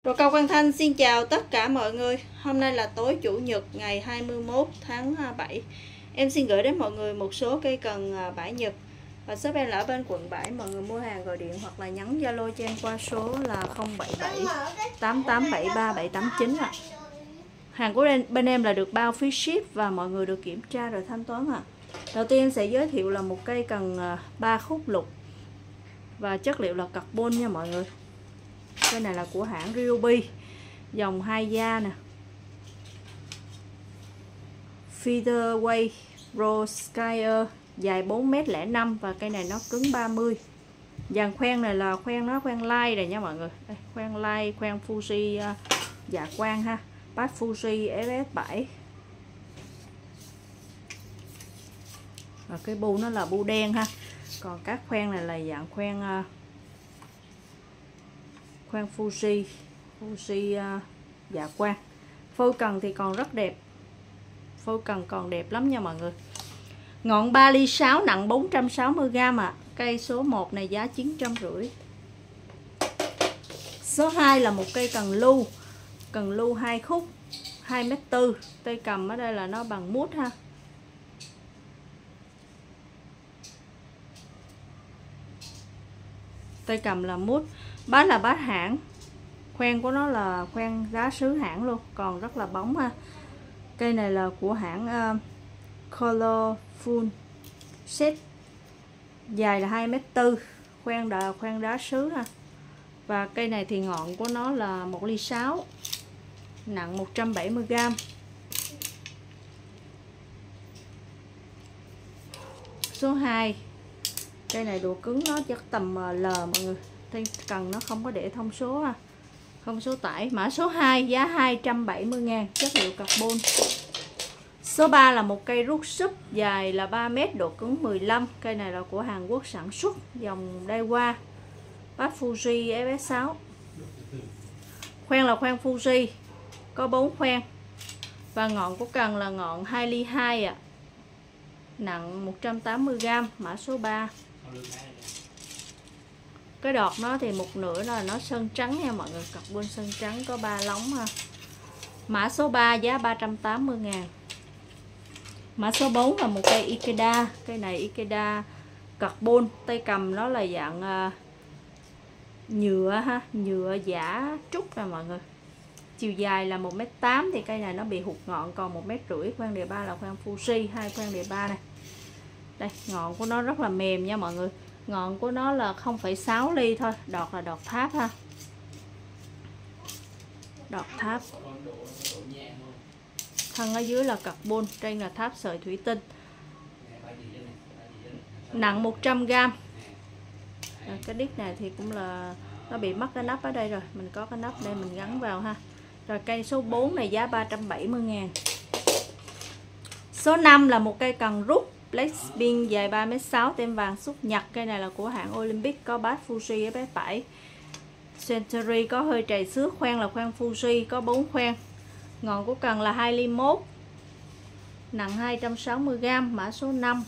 Rồi Cao Quang Thanh xin chào tất cả mọi người. Hôm nay là tối Chủ nhật ngày 21 tháng 7. Em xin gửi đến mọi người một số cây cần vải Nhật. Và shop em là ở bên quận 7. Mọi người mua hàng gọi điện hoặc là nhắn Zalo cho em qua số là 077 8873 789 ạ. Hàng của bên em là được bao phí ship và mọi người được kiểm tra rồi thanh toán ạ. Đầu tiên em sẽ giới thiệu là một cây cần 3 khúc lục và chất liệu là carbon nha mọi người. Cái này là của hãng Ryobi, dòng 2 da nè, Featherweight Pro Skyer, dài 4m05 và cây này nó cứng 30. Dàn khoen này là khoen light này nha mọi người. Đây, khoen light, khoen Fuji dạ quang ha, bát Fuji FS7. Và cái bu nó là bu đen ha. Còn các khoen này là dạng khoen Fuji dạ quang. Phôi cần thì còn rất đẹp, phôi cần còn đẹp lắm nha mọi người. Ngọn 3 ly 6 nặng 460g ạ. Cây số 1 này giá 950. Số 2 là một cây cần lưu 2 khúc 2m4. Tay cầm ở đây là nó bằng mút ha. Tay cầm là mút. Bát là bát hãng. Khoen của nó là khoen đá sứ hãng luôn, còn rất là bóng ha. Cây này là của hãng Colorful Set, dài là 2m4, khoen đá sứ ha. Và cây này thì ngọn của nó là 1 ly 6, nặng 170g. Số 2, cây này độ cứng nó chắc tầm L mọi người. Tay cần nó không có để thông số ha, không số tải. Mã số 2 giá 270.000, chất liệu carbon. Số 3 là một cây rút súp, dài là 3m, độ cứng 15. Cây này là của Hàn Quốc sản xuất, dòng Daiwa, bát Fuji FS6. Khoen là khoen Fuji, có 4 khoen. Và ngọn của cần là ngọn 2 ly 2 ạ. Nặng 180g, mã số 3. Cái đọt nó thì một nửa là nó sơn trắng nha mọi người, carbon sơn trắng, có 3 lóng ha. Mã số 3 giá 380.000. Mã số 4 là một cây Ikeda. Cây này Ikeda carbon, tay cầm nó là dạng nhựa ha, nhựa giả trúc nè mọi người. Chiều dài là 1m8 thì cây này nó bị hụt ngọn còn 1m50. Khoen đề 3 là khoen Fuji, 2 khoen đề 3 này. Đây, ngọn của nó rất là mềm nha mọi người. Ngọn của nó là 0,6 ly thôi. Đọt là đọt tháp ha. Đọt tháp. Thân ở dưới là carbon, trên là tháp sợi thủy tinh. Nặng 100g. Cái đít này thì cũng là nó bị mất cái nắp ở đây rồi. Mình có cái nắp đây mình gắn vào ha. Rồi cây số 4 này giá 370.000. Số 5 là một cây cần rút Black Spin, dài 3m6, tem vàng xuất Nhật. Cây này là của hãng Olympic, có bát Fuji FS7. Century, có hơi trầy xước. Khoen là khoen Fuji, có 4 khoen. Ngọn của cần là 2 ly 1, nặng 260g, mã số 5.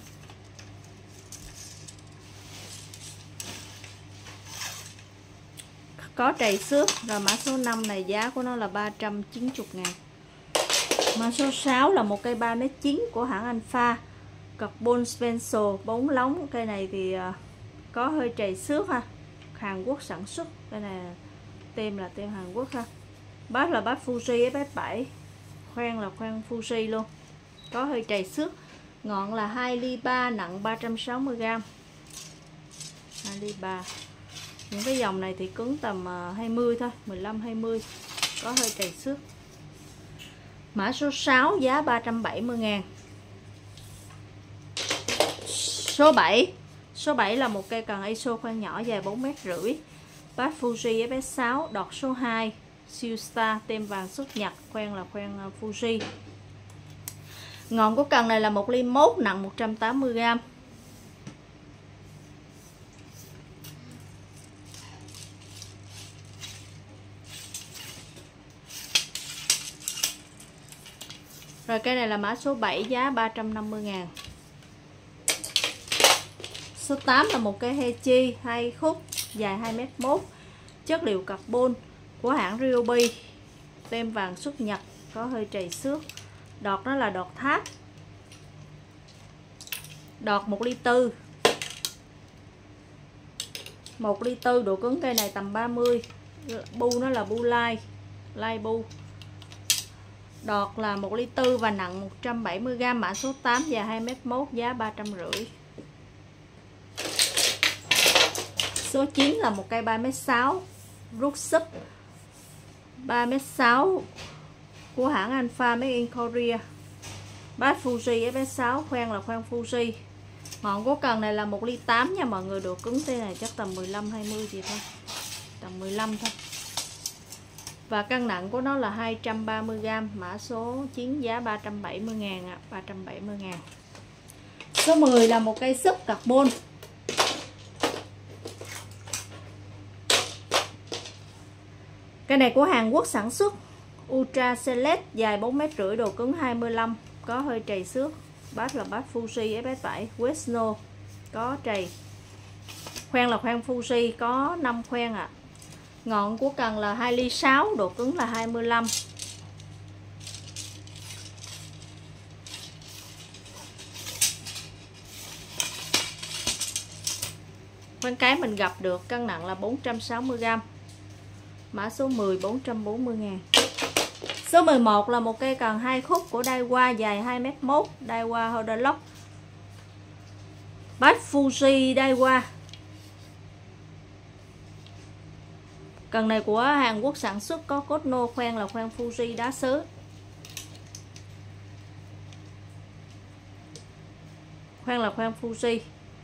Có trầy xước. Rồi mã số 5 này giá của nó là 390.000. Mã số 6 là một cây 3m9 của hãng Alpha, carbon pencil, 4 lóng. Cây này thì có hơi trầy xước ha, Hàn Quốc sản xuất. Cây này tem là tem Hàn Quốc ha. Bát là bát Fuji FS7, khoen là khoen Fuji luôn, có hơi trầy xước. Ngọn là 2 ly 3, nặng 360g. 2 ly 3. Những cái dòng này thì cứng tầm 20 thôi, 15-20, có hơi trầy xước. Mã số 6 giá 370.000. Số 7. Số 7 là một cây cần ISO khoen nhỏ, dài 4m50. Bát Fuji FS6, đọt số 2, siêu star, tem vàng xuất Nhật. Khoen là khoen Fuji. Ngọn của cần này là 1 ly 1, nặng 180g. Rồi cây này là mã số 7, giá 350.000. Số 8 là một cây Hechi 2 khúc, dài 2m1, chất liệu carbon, của hãng Ryobi, tem vàng xuất Nhật, có hơi trầy xước. Đọt nó là đọt tháp. Đọt 1,4 ly. 1,4 ly, độ cứng cây này tầm 30. Bu nó là bu lai bu. Đọt là 1,4 ly và nặng 170g, mã số 8, dài 2m1, giá 350. Số 9 là một cây 3m6 rút súp 3m6 của hãng Alpha Made in Korea. Bát Fuji FS6, khoen là khoen Fuji. Ngọn của cần này là 1,8 ly nha mọi người, độ cứng thế này chắc tầm 15-20 gì thôi, tầm 15 thôi. Và cân nặng của nó là 230g, mã số 9, giá 370.000 ạ, 370.000. Số 10 là một cây súp carbon. Cây này của Hàn Quốc sản xuất, Ultra Select, dài 4,5 m, độ cứng 25, có hơi trầy xước. Bát là bát Fuji FS7 Westno, có trầy. Khoen là khoen Fuji, có 5 khoen ạ. Ngọn của cần là 2,6 ly, độ cứng là 25. Khoen cái mình gặp được, cân nặng là 460g. Mã số 10, 440.000. Số 11 là một cây cần 2 khúc của Daiwa, dài 2m1, Daiwa Holderlock. Bát Fuji Daiwa. Cần này của Hàn Quốc sản xuất, có cốt nô, khoen là khoen Fuji đá sứ. Khoen là khoen Fuji.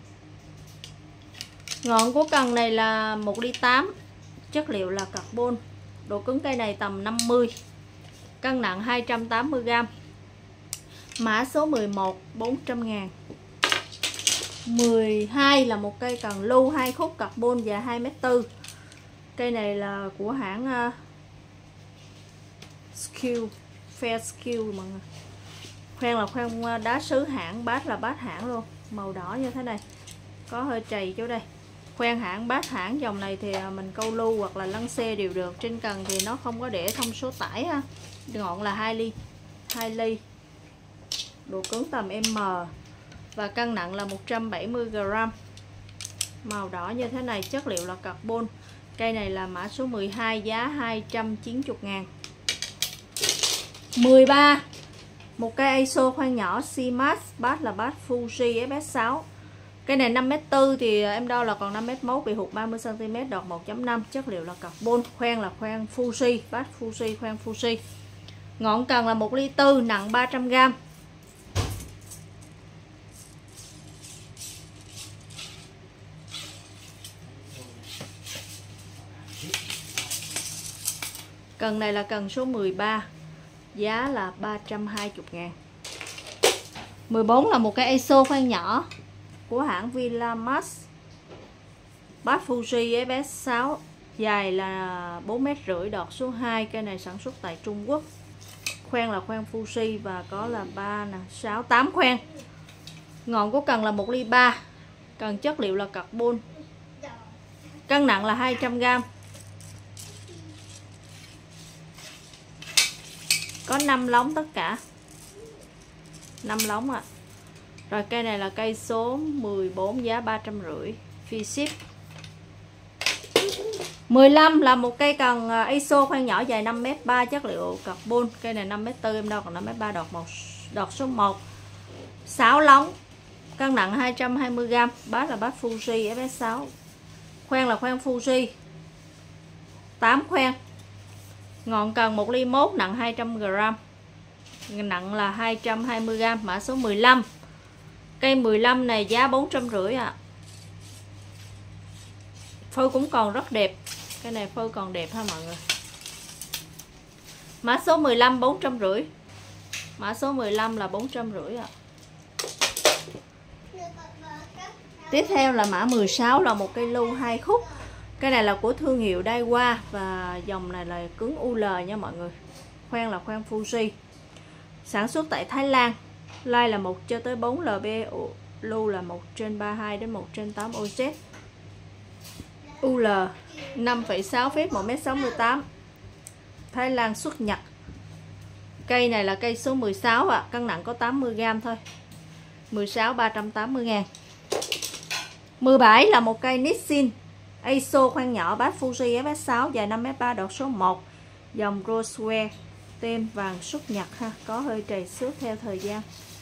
Ngọn của cần này là 1,8 ly, chất liệu là carbon, độ cứng cây này tầm 50, cân nặng 280g. Mã số 11, 400.000. 12 là một cây cần lưu 2 khúc carbon, dài 2m4. Cây này là của hãng Fair Skill mọi người. Khoen là khoen đá sứ hãng, bát là bát hãng luôn, màu đỏ như thế này, có hơi trầy chỗ đây. Khoen hãng, bát hãng, dòng này thì mình câu lưu hoặc là lăn xe đều được. Trên cần thì nó không có để thông số tải ha. Ngọn là 2 ly, độ cứng tầm M và cân nặng là 170g. Màu đỏ như thế này, chất liệu là carbon. Cây này là mã số 12, giá 290.000. 13, một cây ISO khoan nhỏ CMAX, bát là bát Fuji FS6. Cây này 5m4 thì em đo là còn 5m1, bị hụt 30cm, đọt 1.5, chất liệu là carbon. Khoen là khoen Fuji, bát Fuji, khoen Fuji. Ngọn cần là 1,4 ly, nặng 300g. Cần này là cần số 13, giá là 320.000. 14 là một cái ISO khoan nhỏ của hãng Villamax, bát Fuji FS6, dài là 4,5 m, đọt số 2. Cây này sản xuất tại Trung Quốc. Khoen là khoen Fuji và có là 3 nè, 6, 8 khoen. Ngọn của cần là 1,3 ly, cần chất liệu là carbon, cân nặng là 200g. Có 5 lóng tất cả, 5 lóng ạ. Rồi cây này là cây số 14, giá 350, free ship. 15 là một cây cần ISO khoan nhỏ, dài 5m3, chất liệu carbon. Cây này 5m4, em đo còn 5m3, đọt số 1, 6 lóng, cân nặng 220g. Bát là bát Fuji FS6. Khoen là khoen Fuji, 8 khoen. Ngọn cần 1,1 ly, nặng 200g, nặng là 220g. Mã số 15. Cây 15 này giá 450 ạ. Phơi cũng còn rất đẹp. Cái này phơi còn đẹp ha mọi người. Mã số 15, 450. Mã số 15 là 450 ạ. Tiếp theo là mã 16 là một cây lưu 2 khúc. Cái này là của thương hiệu Daiwa và dòng này là cứng UL nha mọi người. Khoen là khoen Fuji. Sản xuất tại Thái Lan. Like là 1 cho tới 4 LB, lưu là 1/32 đến 1/8 OZ. UL 5,6 feet, 1m68. Thái Lan xuất Nhật. Cây này là cây số 16 ạ, cân nặng có 80g thôi. 16 380.000. 17 là một cây Nissin ISO khoan nhỏ bát Fuji FS6 dài 5m3 đọt số 1. Dòng Roseware, tem vàng xuất Nhật ha, có hơi trầy xước theo thời gian.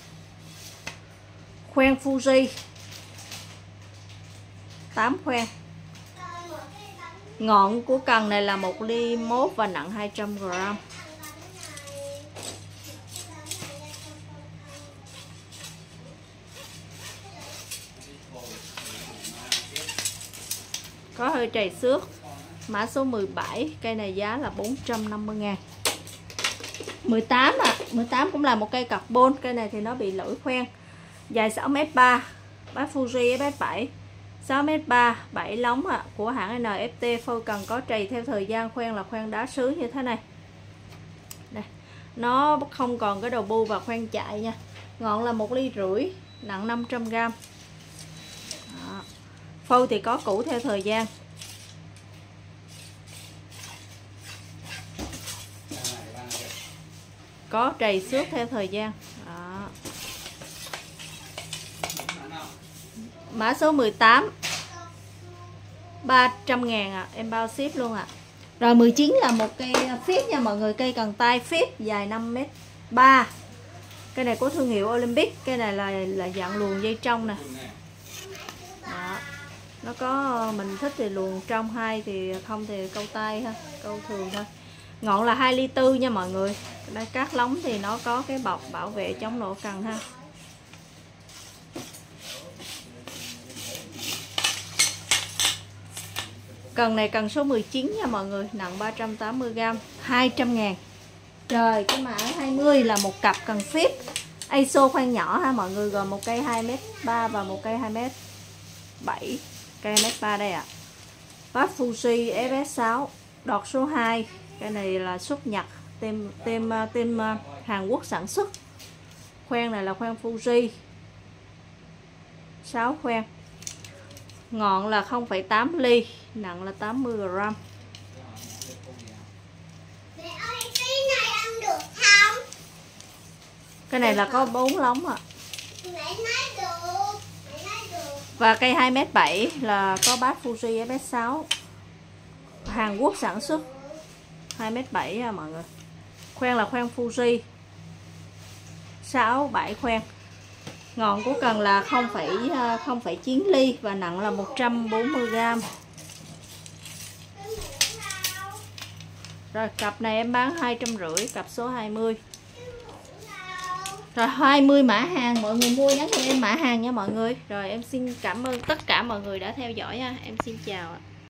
Khoen Fuji 8 khoen. Ngọn của cần này là 1 ly mốt và nặng 200g. Có hơi trầy xước. Mã số 17, cây này giá là 450.000. 18 ạ, 18 cũng là một cây carbon, cây này thì nó bị lỗi khoen. Dài 6m3, bát Fuji FS7. 6m3, 7 lóng ạ, của hãng NFT. Phôi cần có trầy theo thời gian, khoen là khoen đá sứ như thế này. Đây, nó không còn cái đầu bu và khoen chạy nha. Ngọn là 1,5 ly, nặng 500g. Đó. Phôi thì có cũ theo thời gian. Có trầy xước theo thời gian. Đó. Mã số 18, 300.000 ạ, em bao ship luôn ạ. Rồi 19 là một cây phíp nha mọi người, cây cần tay phíp dài 5m3. Cây này có thương hiệu Olympic, cây này là dạng luồn dây trong nè. Đó. Nó có mình thích thì luồn trong, hay thì không thì câu tay ha, câu thường thôi. Ngọn là 2,4 ly nha mọi người. Đây cát lóng thì nó có cái bọc bảo vệ chống nổ cần ha. Cần này cần số 19 nha mọi người, nặng 380g, 200.000. Rồi cái mã 20 là một cặp cần phíp ISO khoan nhỏ ha mọi người, gồm một cây 2m3 và một cây 2m7. Cây 2m3 đây ạ. Bát Fuji FS6 đọt số 2. Cái này là xuất Nhật, tem Hàn Quốc sản xuất. Khoen này là khoen Fuji 6 khoen. Ngọn là 0,8 ly, nặng là 80g. Cái này là có 4 lóng ạ. Và cây 2m7 là có bát Fuji FS6 Hàn Quốc sản xuất. 2m7 à mọi người. Khoen là khoen Fuji 6, 7 khoen. Ngọn của cần là 0,9 ly và nặng là 140g. Rồi cặp này em bán 250, cặp số 20. Rồi 20 mã hàng, mọi người mua nhắn cho em mã hàng nha mọi người. Rồi em xin cảm ơn tất cả mọi người đã theo dõi nha. Em xin chào ạ.